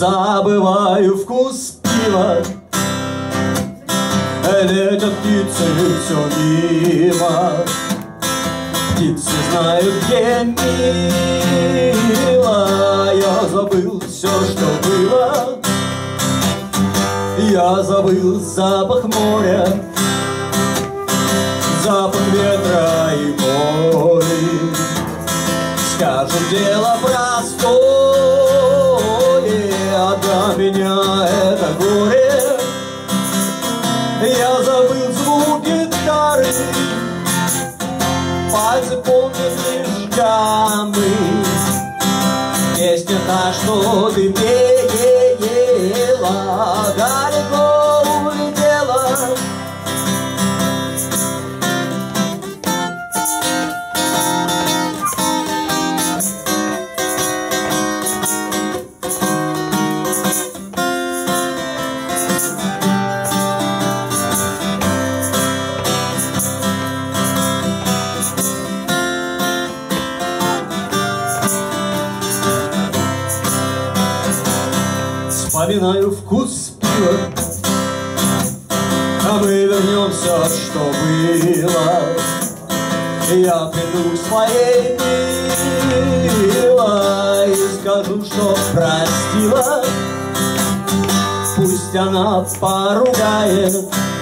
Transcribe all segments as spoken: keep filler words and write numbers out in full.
забываю вкус пива. Летят птицы все мимо, птицы знают, где мило. Я забыл все, что было, я забыл запах моря, запах ветра и боли. Скажут, дело простое, а для меня это горе. Я забыл звук гитары, пальцы помнят лишь гаммы. Песня та, что ты пела, далеко улетела. Вспоминаю вкус пива, а мы вернемся, что было. Я приду к своей милой и скажу, что простила. Пусть она поругает,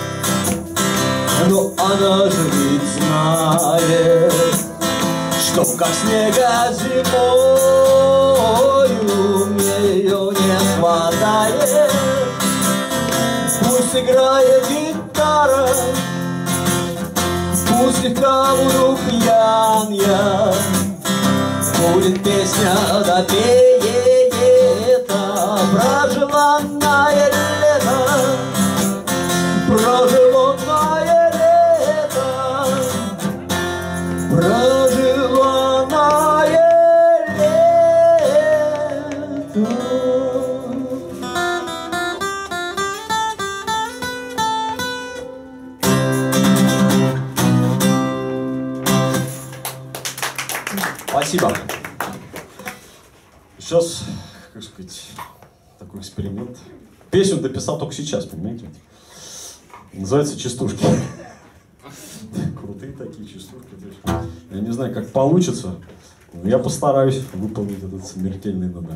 но она же ведь знает, что как снега зимою мне ее не хватает. Пусть играет гитара, пусть слегка буду пьян я. Будет песня допеет прожеланное лето, прожеланное лето, прожеланное лето. Спасибо. Сейчас, как сказать, такой эксперимент. Песню дописал только сейчас, понимаете? Называется «Частушки». Крутые такие частушки. Я не знаю, как получится, но я постараюсь выполнить этот смертельный номер.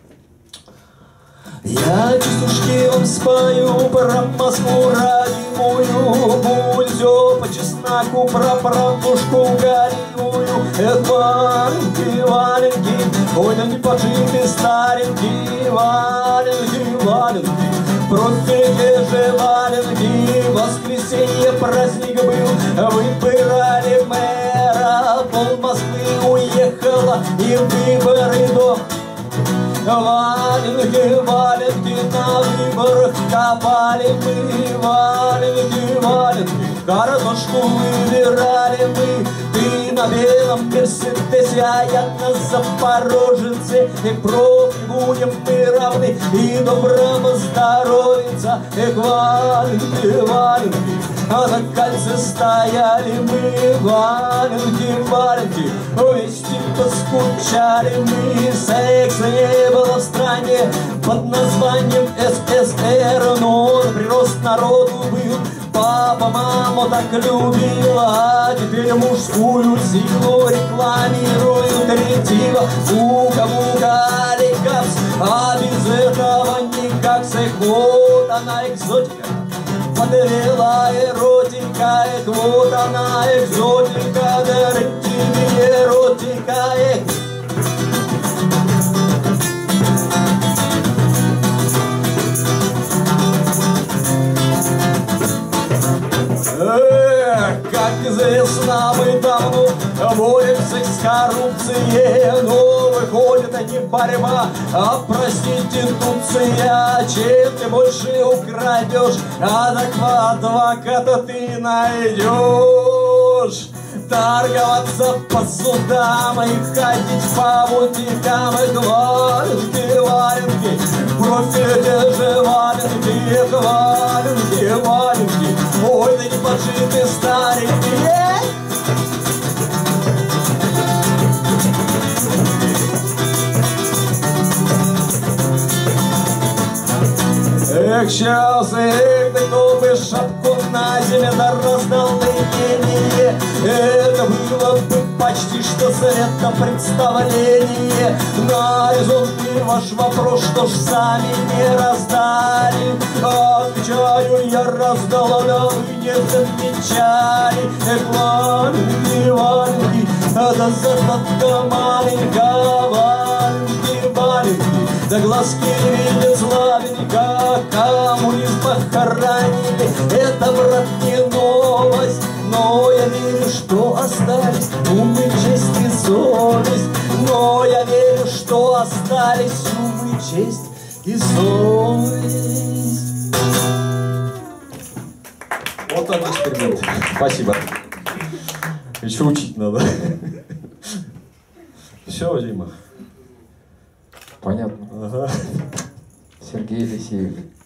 Я частушки вам спою про Москву родимую, бульзё по чесноку, про правдушку горевую. Эх, валенки, валенки, ой, да не поджитый старенький, валенки, валенки, профиге же валенки. Воскресенье праздник был, выбирали мэра, пол Москвы уехала и выборы до. Валенки, валенки, на выборах копали мы, валенки, валенки, картошку выбирали мы. Ты на белом Мерседесе, а я на Запорожце, и профи будем мы равны, и доброго здоровья. Эх, валенки, валенки, а на кольце стояли мы, валенки, валенки, вместе поскучали мы. Секса не было в стране под названием эс эс эр, но он прирост народу был. Папа маму так любила, теперь мужскую силу рекламируют ретиво. Мука-мука, ликапс, а без этого никак. Вот она экзотика, подвела эротика, эх, вот она экзотика, дарит тебе эротика, эх. Эх, как известно, мы давно боремся с коррупцией, но выходит не борьба, а проституция. Чем ты больше украдешь, адеквата ты найдешь. Торговаться по судам и ходить по бутикам. И валенки, валенки, профили же валенки, валенки, валенки, ой, да не поджитый старенький. смягчался, эх, да кто бы шапку на земле да раздал наименее. Это было бы почти что светопредставление. На резонный ваш вопрос, что ж сами не раздали. Отвечаю, я раздал, да вы не замечали. Эх, валенки, валенки, да заставка маленькая, валенки, валенки, да глазки не видят славненько, коммунизм похоронили. Это, брат, не новость, но я верю, что остались ум и честь и совесть. Но я верю, что остались ум и честь и совесть. Вот так эксперимент. Спасибо. Еще учить надо. Все, Дима. Понятно. Ага. Сергей Елисеев.